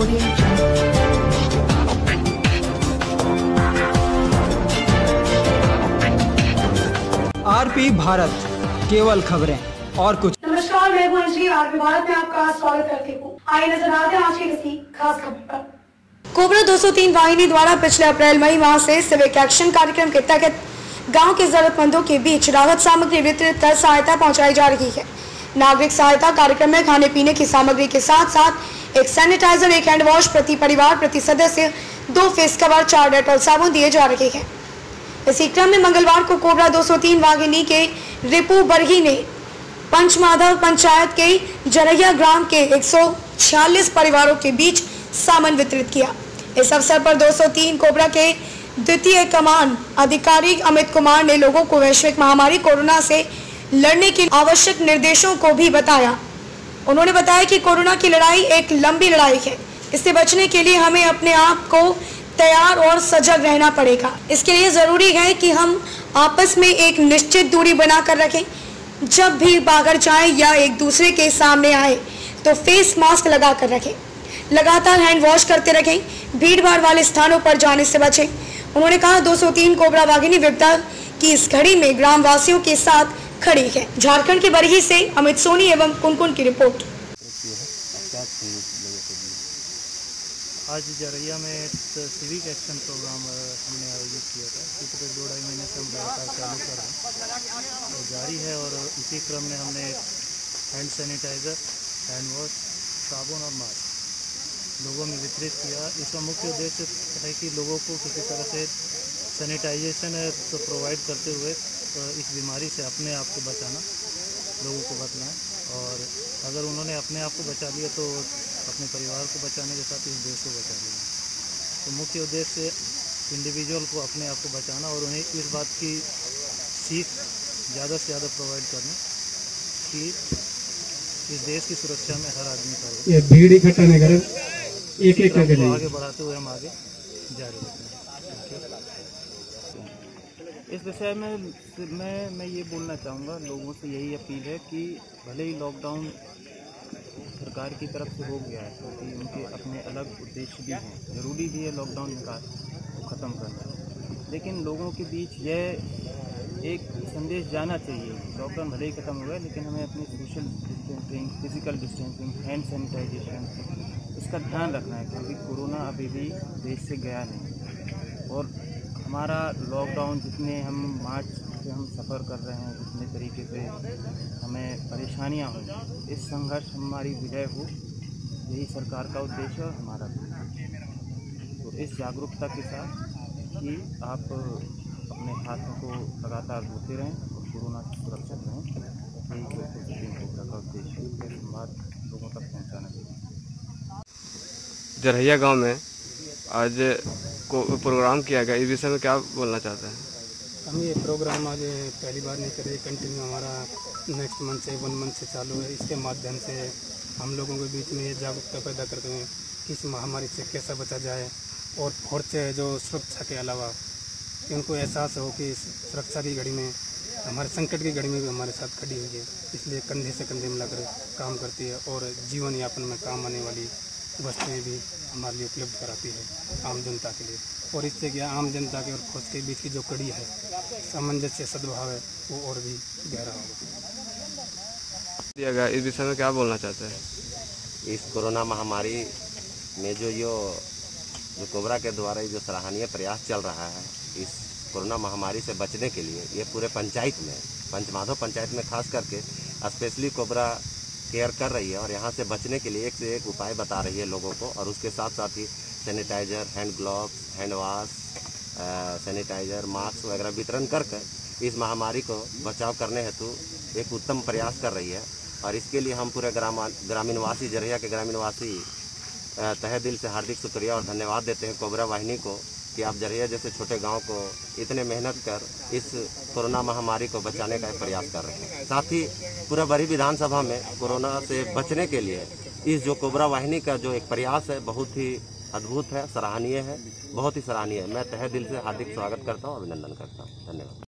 RP Bharat, केवल खबरें और कुछ। नमस्कार, मैं हूं अंजलि। आरपी भारत में आपका स्वागत करती हूं। आइए नजर डालते हैं आज की किसी खास खबर पर। कोबरा 203 वाहिनी द्वारा पिछले अप्रैल मई माह से सिविक एक्शन कार्यक्रम के तहत गांव के जरूरतमंदों के बीच राहत सामग्री वितरित कर सहायता पहुंचाई जा रही है। नागरिक सहायता कार्यक्रम में खाने पीने की सामग्री के साथ साथ एक सैनिटाइजर, एक हैंड वॉश प्रति परिवार प्रति सदस्य, 2 फेस कवर, 4 डेटॉल साबुन दिए जा रहे हैं। इसी क्रम में मंगलवार को कोबरा 203 वाहिनी के रिपू बरही ने पंचमाधव पंचायत के जरैया ग्राम के 146 परिवारों के बीच सामान वितरित किया। इस अवसर पर 203 कोबरा के द्वितीय कमान अधिकारी अमित कुमार ने लोगों को वैश्विक महामारी कोरोना से लड़ने के आवश्यक निर्देशों को भी बताया। उन्होंने बताया कि कोरोना की लड़ाई एक लंबी लड़ाई है। इससे बचने के लिए हमें अपने आप को तैयार और सजग रहना पड़ेगा। इसके लिए जरूरी है कि हम आपस में एक निश्चित दूरी बनाकर रखें। जब भी बाहर जाएं या एक दूसरे के सामने आए तो फेस मास्क लगाकर रखें। लगातार हैंड वॉश करते रहें। भीड़ भाड़ वाले स्थानों पर जाने से बचें। उन्होंने कहा 203 कोबरा वाहिनी विपदा की इस घड़ी में ग्राम वासियों के साथ खड़ी है। झारखंड के बरही से अमित सोनी एवं कुनकुन की रिपोर्ट। आज जरैया में सिविक एक्शन प्रोग्राम हमने आयोजित किया था। पिछले 2-2.5 महीने से हम लगातार चालू कर रहे हैं और जारी है। और इसी क्रम में हमने हैंड सैनिटाइज़र, हैंड वॉश, साबुन और मास्क लोगों में वितरित किया। इसका मुख्य उद्देश्य है कि लोगों को किसी तरह से सैनिटाइजेशन तो प्रोवाइड करते हुए इस बीमारी से अपने आप को बचाना, लोगों को बचना है। और अगर उन्होंने अपने आप को बचा लिया तो अपने परिवार को बचाने के साथ इस देश को बचा लिया। तो मुख्य उद्देश्य इंडिविजुअल को अपने आप को बचाना और उन्हें इस बात की सीख ज़्यादा से ज़्यादा प्रोवाइड करनी कि इस देश की सुरक्षा में हर आदमी का ये भीड़ इकट्ठा नहीं करें, एक करके आगे बढ़ाते हुए हम आगे जारी रखें। इस विषय में मैं ये बोलना चाहूँगा, लोगों से यही अपील है कि भले ही लॉकडाउन सरकार की तरफ से हो गया है क्योंकि उनके अपने अलग उद्देश्य भी हैं, ज़रूरी भी है लॉकडाउन का ख़त्म करना, लेकिन लोगों के बीच यह एक संदेश जाना चाहिए। लॉकडाउन भले ही ख़त्म हो गया लेकिन हमें अपनी social distancing, physical distancing, hand sanitization इसका ध्यान रखना है क्योंकि कोरोना अभी भी देश से गया नहीं। और हमारा लॉकडाउन जितने हम मार्च से हम सफ़र कर रहे हैं, जितने तरीके से हमें परेशानियां हुई, इस संघर्ष हमारी विजय हो, यही सरकार का उद्देश्य है और हमारा भी। तो इस जागरूकता के साथ कि आप अपने हाथों को लगातार धोते रहें और कोरोना से सुरक्षित रहें, यही कोबरा का उद्देश्य है। संवाद लोगों तक पहुँचाना चाहिए। जरैया गाँव में आज को प्रोग्राम किया गया, इस विषय में क्या बोलना चाहते हैं? हम ये प्रोग्राम आज पहली बार नहीं करे, कंटिन्यू हमारा नेक्स्ट मंथ से 1 मंथ से चालू है। इसके माध्यम से हम लोगों के बीच में ये जागरूकता पैदा करते हैं कि इस महामारी से कैसे बचा जाए और से जो सुरक्षा के अलावा कि उनको एहसास हो कि सुरक्षा की घड़ी में, हमारे संकट की घड़ी में भी हमारे साथ खड़ी हुई है। इसलिए कंधे से कंधे मिलाकर काम करती है और जीवन यापन में काम आने वाली वस्तुएं भी हमारे लिए उपलब्ध कराती है आम जनता के लिए। और इससे क्या आम जनता के और फौज के बीच की जो कड़ी है, सामंजस्य, सद्भाव है, वो और भी गहरा होगा। दिया गया, इस विषय में क्या बोलना चाहते हैं? इस कोरोना महामारी में जो कोबरा के द्वारा जो सराहनीय प्रयास चल रहा है, इस कोरोना महामारी से बचने के लिए ये पूरे पंचायत में, पंचमाधव पंचायत में खास करके स्पेशली कोबरा केयर कर रही है और यहाँ से बचने के लिए एक से एक उपाय बता रही है लोगों को। और उसके साथ साथ ही sanitizer, hand gloves, hand wash, sanitizer, mask वगैरह वितरण करके इस महामारी को बचाव करने हेतु एक उत्तम प्रयास कर रही है। और इसके लिए हम पूरे ग्रामीणवासी, जरैया के ग्रामीणवासी तहे दिल से हार्दिक शुक्रिया और धन्यवाद देते हैं कोबरा वाहिनी को कि आप जरैया जैसे छोटे गांव को इतने मेहनत कर इस कोरोना महामारी को बचाने का प्रयास कर रहे हैं। साथ ही पूरा बड़ी विधानसभा में कोरोना से बचने के लिए इस जो कोबरा वाहिनी का जो एक प्रयास है बहुत ही अद्भुत है, सराहनीय है, बहुत ही सराहनीय है। मैं तहे दिल से हार्दिक स्वागत करता हूँ, अभिनंदन करता हूँ। धन्यवाद।